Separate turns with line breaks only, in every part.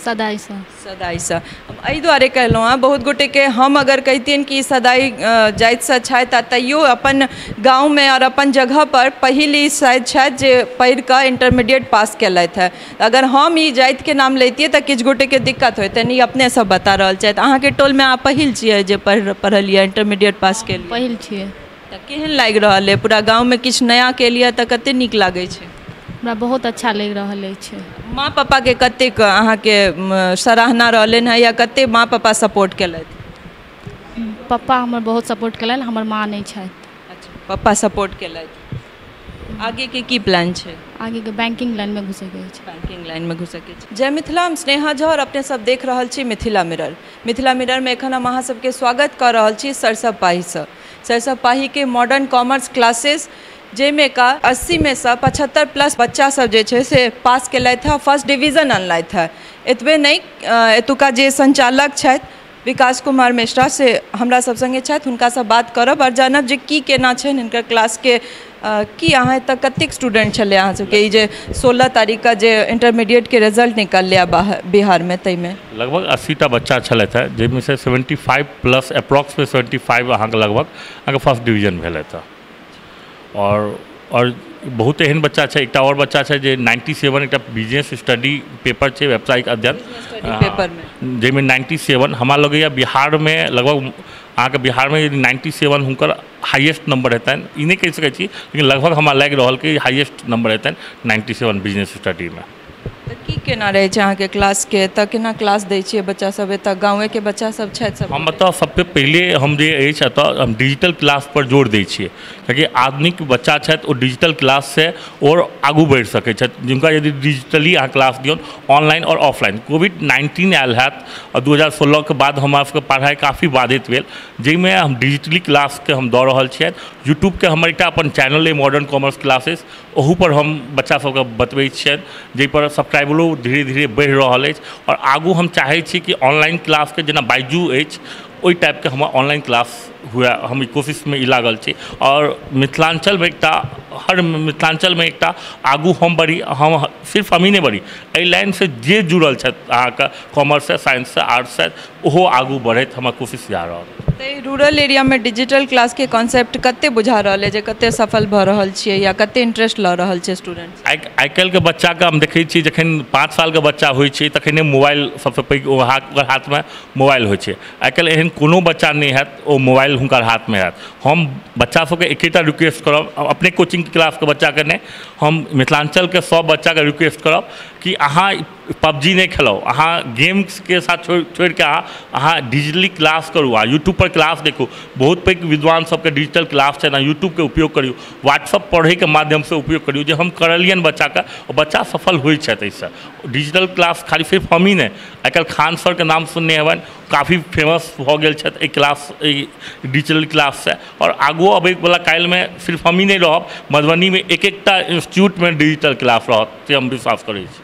सदाई से।
सदाई से एहि दुआरे कहलहुँ हँ बहुत गोटे के हम अगर कहतियनि कि सदाई जाति से छथि आ तैयो अपन गाँव में और अपन जगह पर पहिल ई शायद छथि जे पढ़ि कऽ इंटरमीडिएट पास केलथि है। अगर हम ई जाति के नाम लैतियै तऽ किछु गोटे के दिक्कत होइतनि। ई अपने सब बता रहल छथि। अहाँके टोल में अहाँ पहिल छियै जे पढ़लियै इंटरमीडिएट पास केलियै?
पहिल छियै।
तऽ केहन लागि रहल है? पूरा गाँव में किछु नया केलियै तऽ कते नीक लागै छै?
हमरा बहुत अच्छा लग रहल अछि।
माँ पापा के कतेक अहाँके सराहना रहलनि है या कते माँ पापा सपोर्ट केलथि?
पप्पा हमर बहुत सपोर्ट केलनि, हमर माँ नहीं छथि।
अच्छा, पप्पा सपोर्ट केलथि। आगे के की प्लान छै?
आगे के बैंकिंग लाइन में घुसे के छै।
बैंकिंग लाइन में घुसे के छै। जय मिथिला, हम स्नेहा झा और अपने सब देख रहल छी मिथिला मिरर। मिथिला मिरर में एखन हम अहाँ सबके स्वागत कर रहल छी सरिसब पाही से। सरिसब पाही के मॉडर्न कॉमर्स क्लासेस जाहिमें का 80 में से 75+ बच्चा सब जे छै से पास केलथि है, फर्स्ट डिवीजन अनलथि है। एतबे नहीं, एतुका जे संचालक छथि विकास कुमार मिश्रा से हमरा सब संगे छथि, हुनका से बात करब और जानब जे की केना छै हिनकर क्लास के। की अहाँ एतऽ कतेक स्टूडेंट छलै अहाँ सबके? ई जे 16 तारीख का जे इंटरमीडिएट के रिजल्ट निकललै बिहार में, ताहिमे
लगभग 80टा बच्चा छलथि है, जाहिमे से 75+ अप्रॉक्स में 75 अहाँके लगभग अहाँके फर्स्ट डिवीजन भेलथि है। और बहुत एहन बच्चा छै, एकटा और बच्चा छै जे 97 एकटा बिजनेस स्टडी पेपर छै, व्यावसायिक अध्ययन
पेपर में,
जाहिमे 97 हमरा लगैया बिहार में लगभग अहाँके बिहार में 97 हुनकर हाईएस्ट नंबर हेतनि। ई नहीं कहि सकै छी, लेकिन लगभग हमरा लागि रहल कि हाईएस्ट नंबर हेतनि 97 बिजनेस स्टडी में।
तऽ की केना रहै छै अहाँके क्लास के? तऽ केना क्लास दै छियै बच्चा सब? एतऽ गाँवे के बच्चा सब छथि सब?
हम एतऽ सबसे पहले हम जे अछि एतऽ हम डिजिटल क्लास पर जोर दै छियै, कियाकि आधुनिक बच्चा छथि ओ डिजिटल क्लास से और आगू बढ़ि सकै छथि। जिनका यदि डिजिटली अहाँ क्लास दियौन, ऑनलाइन और ऑफलाइन। कोविड-19 आयल हैत और 2016 के बाद हमरा सबके पढ़ाई काफ़ी बाधित भेल, जाहिमे हम डिजिटली क्लास के हम दऽ रहल छियै। यूट्यूब के हमर एकटा अपन चैनल है मॉडर्न कॉमर्स क्लासेस, ओहू पर हम बच्चा सबके बतबै छियनि, जाहि पर सब्सक्राइबरो धीरे धीरे बढ़ि रहल अछि। और आगू हम चाहै छी कि ऑनलाइन क्लास के जेना बाइजू अछि ओहि टाइप के हमर ऑनलाइन क्लास हुए, हम ई कोशिश में ई लागल छी। और मिथिलांचल में एकटा हर मिथिलांचल में एकटा आगू हम बढ़ी, हम सिर्फ हम ही नहीं बढ़ी, एहि लाइन से जे जुड़ल छथि अहाँके कॉमर्स से, साइंस से, आर्ट्स से, ओहो आगू बढ़ैत हमर कोशिश जा रहल।
तऽ रूरल एरिया में डिजिटल क्लास के कॉन्सेप्ट कते बुझा रहल है, जे कते सफल भऽ रहल छियै या कते इंटरेस्ट लऽ रहल छै स्टूडेंट?
आइ काल्हि के बच्चा के हम देखै छी, जखन 5 साल के बच्चा होइ छै तखने मोबाइल सबसे पैघ हाथ में मोबाइल होइ छै। आइ काल्हि एहन कोनो बच्चा नहीं हैत ओ मोबाइल हुनकर हाथ में हैत। हम बच्चा सबके एकेटा रिक्वेस्ट करब, अपने कोचिंग क्लास के बच्चा के नहीं, हम मिथिलांचल के सब बच्चा के रिक्वेस्ट करब कि अहाँ पबजी नहीं खेलो, अहाँ गेम्स के साथ छोड़ के अहाँ डिजिटली क्लास करूँ, यूट्यूब पर क्लास देखू। बहुत पैघ विद्वान सबके डिजिटल क्लास है ना, यूट्यूब के उपयोग करियो, व्हाट्सअप पढ़े के माध्यम से उपयोग करियो, जो हम करलियन बच्चा का, और बच्चा सफल होइ छथि एहिसँ। डिजिटल क्लास खाली सिर्फ हम ही नहीं, आइ काल्हि खान सर के नाम सुनने हेबनि, काफ़ी फेमस भऽ गेल छथि क्लास डिजिटल क्लास से। और आगू अबै वाला काल्हि में सिर्फ हम ही नहीं रहब, मधुबनी में एक एकटा इंस्टीट्यूट में डिजिटल क्लास रहत, से हम विश्वास करै छी।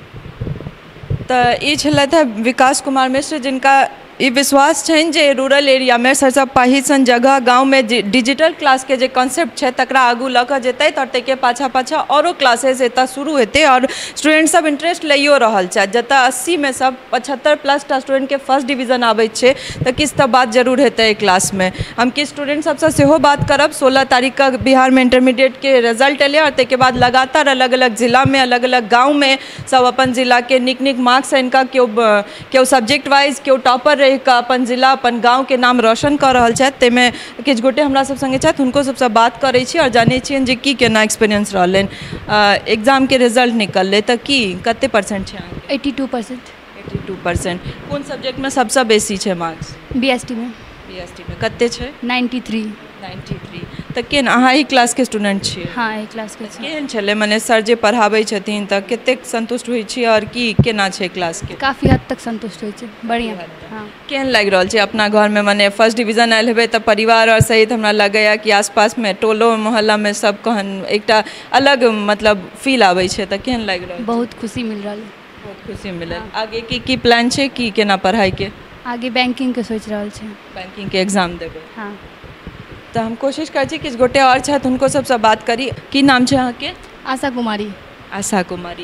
तऽ ई छलथि विकास कुमार मिश्र, जिनका ई विश्वास छनि जे रूरल एरिया में सरिसब पाही सन जगह गाँव में डिजिटल क्लास के जे कॉन्सेप्ट छै तकरा आगू लऽ कऽ जेतै, और ताहिके पाछा पाछा औरो क्लासेस एतऽ शुरू हेतै और स्टूडेंट सब इंटरेस्ट लइयो रहल छथि। जतऽ 80 में सब 75+ टा स्टूडेंट के फर्स्ट डिवीजन आबैत छै, तऽ किछु तऽ बात जरूर हेतै क्लास में। हम किछु स्टूडेंट सबसँ सेहो बात करब। 16 तारीख का बिहार में इंटरमीडिएट के रिजल्ट एलै और ताहिके बाद लगातार अलग अलग जिला में, अलग अलग गाँव में सब अपन जिला के नीक नीक मार्क्स इनका केओ सब्जेक्ट वाइज, केओ टॉपर का अपन जिला अपन गाँव के नाम रोशन कर रहल छथि। ताहिमे किछु गोटे हमरा सब संगे छथि, हुनको सबसँ बात करै छी और जानै छियनि जे की केना एक्सपीरियंस रहलनि। एग्जाम के रिजल्ट निकललै तऽ की कते परसेंट छै अहाँके?
82%।
82%। कोन सब्जेक्ट में सबसँ बेसी छै मार्क्स?
BST में।
BST में कते छै?
93।
तऽ केहन अहाँ ही क्लास के स्टूडेंट छियै?
हाँ, एहि क्लास के।
केहन छलै, मने सर जे पढ़ाबै छथिन तऽ कतेक संतुष्ट होइ छी और की केना छै क्लास के?
काफ़ी हद तक संतुष्ट होइ छै, बढ़िया। हाँ।
केहन लागि रहल छै अपना घर में? मने फर्स्ट डिवीजन आयल हेबै तऽ परिवार और सहित हमरा लगैया कि आसपास में टोलो मोहल्ला में सब कहन एकटा अलग मतलब फील आबै छै, तऽ केहन लागि रहल?
बहुत खुशी मिल रहा है।
बहुत खुशी मिलल। आगे की प्लान छै, की केना पढ़ाई के?
आगे बैंकिंग के सोच रहल छै।
बैंकिंग के एग्जाम देबै?
हाँ।
तो हम कोशिश करै छी किछु गोटे और छथि हुनको सबसँ बात करी। की नाम छै अहाँके?
आशा कुमारी।
आशा कुमारी।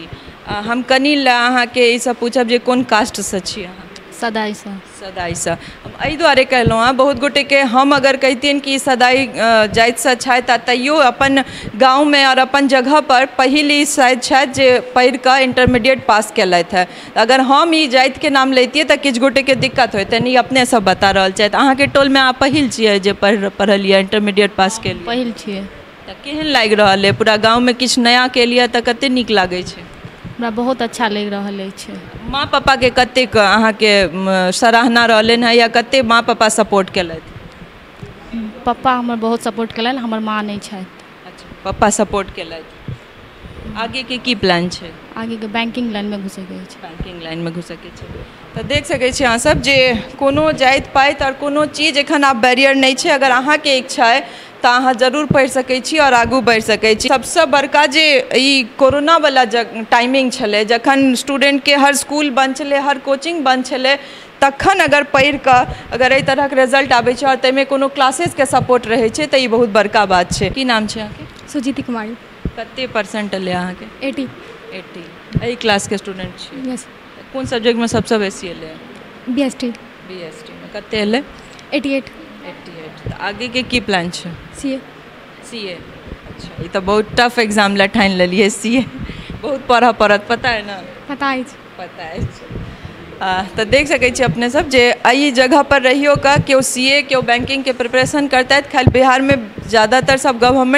हम कनी अहाँ के ई सब पूछब जे कोन कास्ट से छी अहाँ?
सदाई से।
सदाई से। एहि दुआरे कहलहुँ हँ बहुत गोटे के हम अगर कहितियन कि सदाई जाति से छथि तैयो अपन गाँव में और अपन जगह पर पहिल ई शायद छथि जे पढ़ि कऽ इंटरमीडिएट पास केलथि है। अगर हम ई जाति के नाम लैतियै तऽ किछु गोटे के दिक्कत होइतै। ई अपने सब बता रहल छथि। अहाँके टोल में अहाँ पहिल छियै जे पढ़लियै इंटरमीडिएट पास केलियै?
पहिल छियै।
तऽ केहन लागि रहल है? पूरा गाँव में किछु नया केलियै तऽ कते नीक लागै छै?
हमरा बहुत अच्छा लग रहल अछि।
माँ पापा के कतेक अहाँके सराहना रहलनि है या कते माँ पापा सपोर्ट केलथि?
पप्पा हमर बहुत सपोर्ट केलनि, हमर माँ नहीं छथि।
अच्छा, पप्पा सपोर्ट केलथि। आगे के की प्लान छै?
आगे के बैंकिंग लाइन में घुसे के अछि।
बैंकिंग लाइन में घुसे के छै। तऽ देख सकै छी अहाँ सब जे कोनो जाति पाति और कोनो चीज एखन आब बैरियर नहीं छै। अगर अहाँके इच्छा है तऽ अहाँ जरूर पढ़ि सकै छी और आगू बढ़ि सकै छी। सबसँ बड़का जे ई कोरोना वाला टाइमिंग छलै, जखन स्टूडेंट के हर स्कूल बंद छलै, हर कोचिंग बंद छलै, तखन अगर पढ़ि कऽ अगर एहि तरहक रिजल्ट आबै छै और ताहिमे कोनो क्लासेस के सपोर्ट रहै छै तऽ ई बहुत बड़का बात छै। की नाम छै अहाँके?
सुजीति कुमारी।
कते परसेंट एलै अहाँके?
80।
80। एहि क्लास के स्टूडेंट छी?
यस।
कोन सब्जेक्ट में सबसँ बेसी एलै?
BST।
BST में कते एलै?
88।
88। तऽ आगे के की प्लान छै?
CA।
CA। अच्छा, ये तो बहुत टफ एग्जाम ला ठानि लेलिए। CA बहुत पढ़ऽ पड़त, पता है ना?
पता अछि।
पता है। तो देख सकै छी अपने सब जे एहि जगह पर रहियो का केओ CA केओ बैंकिंग के प्रिपरेशन करता है। खाली बिहार में ज़्यादातर सब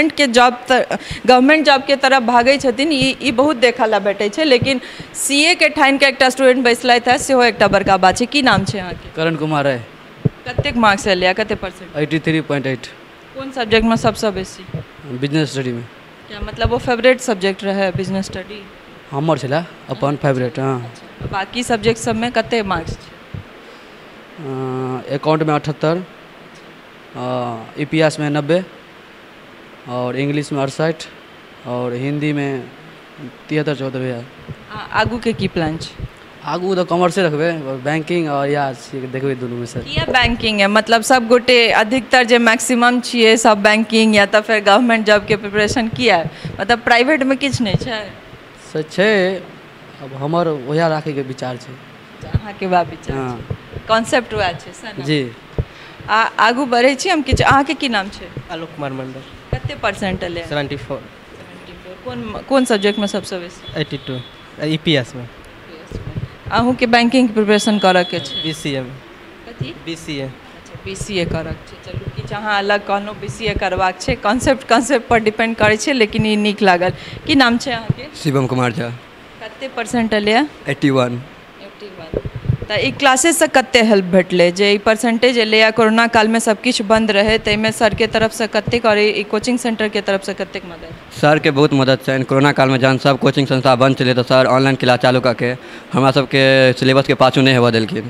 गवर्नमेंट जॉब के तरफ भागै छथिन। ई बहुत देखा ला भेटै छै। लेकिन CA के ठानि के एकटा स्टूडेंट बैसलथि है, सेहो एकटा बड़का बात छै। की नाम छै अहाँके?
करण कुमार है।
कतेक मार्क्स एलै? कते परसेंट?
83.8।
कोन सब्जेक्ट में सबसँ बेसी?
बिजनेस स्टडी में।
क्या मतलब वो फेवरेट सब्जेक्ट रहे बिजनेस स्टडी?
हमर छला अपन फेवरेट। हाँ।
बाकी सब्जेक्ट सब में कते मार्क्स?
अकाउंट में 78, EPS में 90 और इंग्लिश में 68 और हिंदी में 73-74 है।
आगू के की प्लान छै?
आगू तो कॉमर्से रखबे, बैंकिंग और या देखबे दुनू में से।
किया बैंकिंग है? मतलब सब गोटे अधिकतर जे मैक्सिमम छिए सब बैंकिंग या तो फिर गवर्नमेंट जॉब के प्रिपरेशन किया है? मतलब प्राइवेट में किछु नहीं छै?
से छै, अब हमर वह राखे के विचार छै।
अहाँ के बा विचार?
हाँ।
कॉन्सेप्ट हुआ छै सर
जी।
आगू बढ़े छी हम। किछु अहाँ के की नाम छै?
आलोक कुमार मंडल।
कते परसेंट एलै?
74।
कोन सब्जेक्ट में सबसँ बेसी?
82। EPS में।
अहूँ के बैंकिंग के प्रिपरेशन करऽ के छै?
BCA में।
कथी?
BCA।
अच्छा, BCA करऽ के छै। चलू किछु अहाँ अलग कहलहुँ BCA करबाक छै। कॉन्सेप्ट पर डिपेंड करै छै, लेकिन ई नीक लागल। की नाम छै अहाँके?
शिवम कुमार झा।
कते परसेंट एलै?
81।
81। तऽ ई क्लासेस से कते हेल्प भेटलै जे ई परसेंटेज एलै? या कोरोना काल में सब किछु बंद रहे, ताहिमे सर के तरफ से कतेक और ई कोचिंग सेंटर के तरफ से कतेक मदद?
सर के बहुत मदद छनि। कोरोना काल में जहन सब कोचिंग संस्था बंद छलै तऽ सर ऑनलाइन क्लास चालू कऽ के हमरा सबके सिलेबस के पाछू नहीं हेबऽ देलखिन।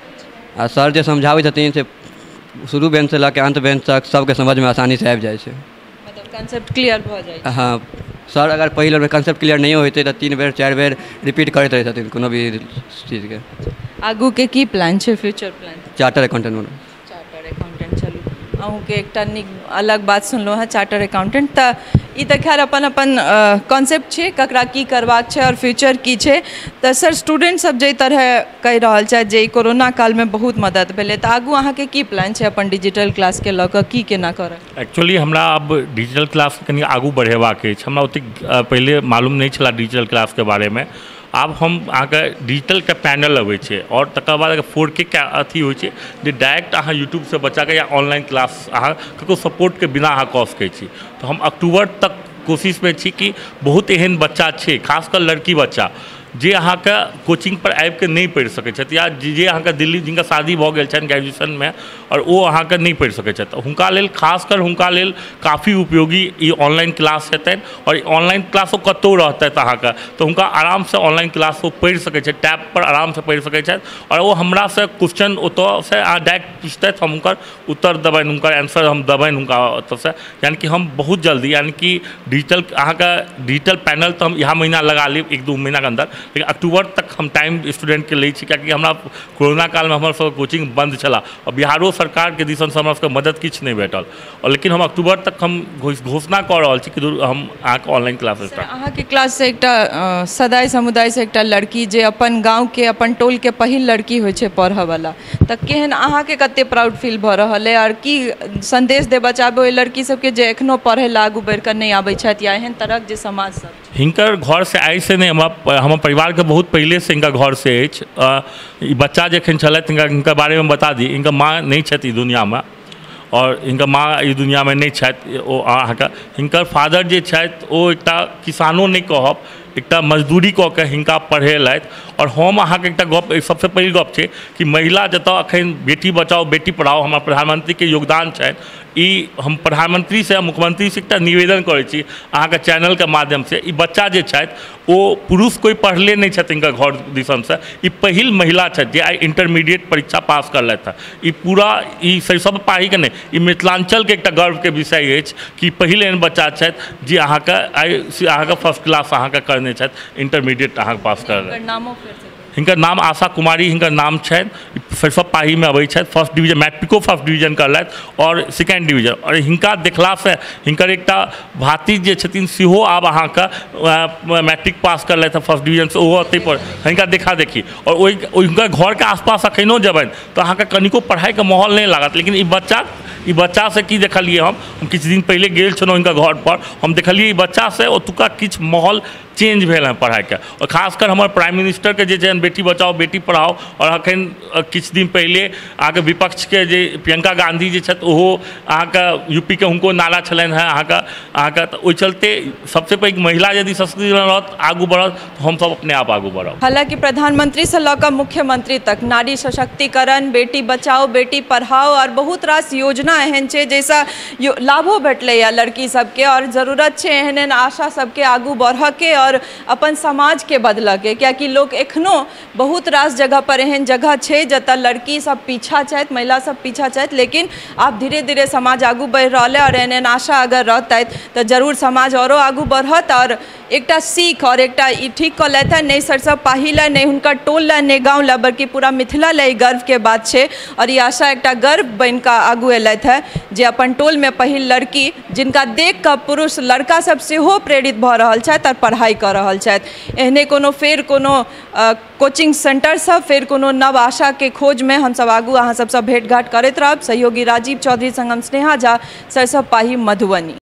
आ सर जे समझाबै छथिन से शुरू बेंच से लऽ के अंत बेंच तक सबके समझ में आसानी से आबि जाइ छै।
मतलब कंसेप्ट क्लियर भऽ जाइ छै?
हाँ। सर अगर पहिल बेर कंसेप्ट क्लियर नहीं होते तो 3 बेर 4 बेर रिपीट करते रहे छथिन कोनो भी चीज़ के।
आगू के की प्लान छै? Future plan?
चार्टर अकाउंटेंट बनब।
Charter accountant. चलू अहूँ के एकटा नीक अलग बात सुनलहुँ है, चार्टर अकाउंटेंट। तऽ ई तऽ खैर अपन अपन कॉन्सेप्ट छै, ककरा की करबाक छै और फ्यूचर की छै। तऽ सर स्टूडेंट सब जे तरह कहि रहल छथि जे कोरोना काल में बहुत मदद भेलै, तऽ आगू अहाँ के की प्लान छै अपन डिजिटल क्लास के लऽ कऽ? की केना करब?
एक्चुअली हमरा अब डिजिटल क्लास कनी आगू बढ़ेबाक अछि। हमरा ओतेक पहले मालूम नहीं छला डिजिटल क्लास के बारे में। आब हम अहाँके डिजिटल के पैनल अबै छै और तकर बाद 4K के अथी होइ छै जे डायरेक्ट अहाँ यूट्यूब से बच्चा के या ऑनलाइन क्लास अहाँ ककरो सपोर्ट के बिना अहाँ कऽ सकै छी। तो हम अक्टूबर तक कोशिश में छी कि बहुत एहन बच्चा छै, खासकर लड़की बच्चा जे अहाँके कोचिंग पर आबि के नहीं पढ़ि सकै छथि, या जे अहाँके दिल्ली जिनका शादी भऽ गेल छनि ग्रेजुएशन में और वो अहाँके नहीं पढ़ि सकै छथि, हुनका लेल खासकर हुनका लेल काफ़ी उपयोगी ई ऑनलाइन क्लास हेतनि। और ऑनलाइन क्लासो कतौ रहतथि अहाँके तो हुनका आराम से ऑनलाइन क्लास वो पढ़ि सकै छथि, टैब पर आराम से पढ़ि सकै छथि। और वो हमरा से क्वेश्चन ओतऽ से अहाँ डायरेक्ट पूछतथि, हम हुनकर उत्तर देबनि, हुनकर आंसर हम देबनि हुनका ओतऽ से। यानी कि हम बहुत जल्दी यानी कि डिजिटल अहाँके डिजिटल पैनल तो हम इएह महीना लगा लेब 1-2 महीना के अंदर, लेकिन अक्टूबर तक हम टाइम स्टूडेंट के लै छी, कियाकि हमरा कोरोना काल में हमर सब कोचिंग बंद छला और बिहारो सरकार के दिसन से हमरा सबके मदद किछु नहीं भेटल, और लेकिन हम अक्टूबर तक हम घोषणा कर रहल छी कि हम अहाँके ऑनलाइन क्लास स्टार्ट।
अहाँके क्लास से एकटा सदाय समुदाय से एकटा लड़की जे अपन गाँव के अपन टोल के पहिल लड़की होइ छै पढ़ऽ वाला, तऽ केहन अहाँके कते प्राउड फील भऽ रहल है, और की संदेश देबऽ चाहबै ओहि लड़की सबके जे एखनो पढ़े ला आगू बढ़ि कऽ नहीं आबै छथि, या एहन तरहक जे समाज सब
हिनकर घर से आइ से नहीं, हमर परिवार के बहुत पहले से हिनका घर से अछि। ई बच्चा जखन छलथि हिनका बारे में बता दी, हिनकर माँ नहीं छथि ई दुनिया में, और हिनकर माँ ई दुनिया में नहीं छथि। ओ अहाँके हिनकर फादर जे छथि ओ एकटा किसानो नहीं कहब, एकटा मजदूरी कऽ के हिनका पढ़ेलथि। और हम अहाँके एकटा गप, सबसे पहिल गप छै कि महिला जतऽ अखन बेटी बचाओ बेटी पढ़ाओ हमर प्रधानमंत्री के योगदान छनि, ई हम प्रधानमंत्री से मुख्यमंत्री से एकटा निवेदन करै छी अहाँके चैनल के माध्यम से, ई बच्चा जे छथि ओ पुरुष कोई पढ़ले नहीं छथि हिनकर घर दिसन से, ई पहिल महिला छथि जे आइ इंटरमीडिएट परीक्षा पास करलथि है। ई पूरा ई सब पाही के नहीं, ई मिथिलांचल के एकटा गर्व के विषय अछि कि पहिल एहन बच्चा छथि जे अहाँके आइ अहाँके फर्स्ट क्लास अहाँके करने छथि, इंटरमीडिएट अहाँके पास करलथि। हिनकर नाम आशा कुमारी हिनकर नाम छनि, सरिसब पाही में अबै छथि, फर्स्ट डिवीजन मैट्रिको फर्स्ट डिवीजन करलथि और सेकेंड डिवीजन। और हिनका देखला से हिनकर एकटा भाती जे छथिन सेहो आब अहाँके मैट्रिक पास करलथि फर्स्ट डिवीजन से, ओहो अतै पर हिनका देखा देखी। और हुनकर घर के आसपास अखनो जेबनि तऽ अहाँके कनिको पढ़ाई के माहौल नहीं लागत, लेकिन ई बच्चा से की देखलिए हम किछु दिन पहले गेल छलहुँ हिनका घर पर, हम देखलिए ई बच्चा से ओतुका किछु माहौल चेंज भेल है पढ़ाई के। और खासकर हमारे प्राइम मिनिस्टर के जे छनि बेटी बचाओ बेटी पढ़ाओ, और अखन किछु दिन पहले अहाँके विपक्ष के जे प्रियंका गांधी जे छथि ओहो अहाँके यूपी के हुनको नारा छलनि है अहाँके तऽ ओहि चलते सबसे पैघ महिला यदि सशक्तिकरण रहत आगू बढ़त तऽ हम सब अपने आप आगू बढ़ब।
हालांकि प्रधानमंत्री से लऽ कऽ मुख्यमंत्री तक नारी सशक्तिकरण, बेटी बचाओ बेटी पढ़ाओ और बहुत रास योजना एहन छै जैसा लाभो भेटलैया लड़की सबके, और जरूरत छै एहन एहन आशा सबके आगू बढ़ऽ के और अपन समाज के बदलऽ के, कियाकि लोग एखनो बहुत रास जगह पर एहन जगह छै जतऽ लड़की सब पीछा छथि, महिला सब पीछा छथि, लेकिन आब धीरे धीरे समाज आगू बढ़ि रहल है। और एहन एहन आशा अगर रहतै तऽ जरूर समाज औरो आगू बढ़त। और एकटा सीख और एकटा ई ठीक कऽ लेता नहीं सरिसब पाही ला नहीं हुनकर टोल ला नहीं गाँव ला बल्कि पूरा मिथिला ला ई गर्व के बात छै। और ई आशा एकटा गर्व बनि कऽ आगू एलथि है जे अपन टोल में पहिल लड़की जिनका देख कऽ पुरुष लड़का सब सेहो प्रेरित भऽ रहल छथि और पढ़ाई कऽ रहल छथि। एहने कोनो फेर कोनो कोचिंग सेंटर सब फेर कोनो नव आशा के खोज में हम सब आगू अहाँ सबसँ भेंट घाट करैत रहब। सहयोगी राजीव चौधरी संगम स्नेहा झा, सरिसब पाही, मधुबनी।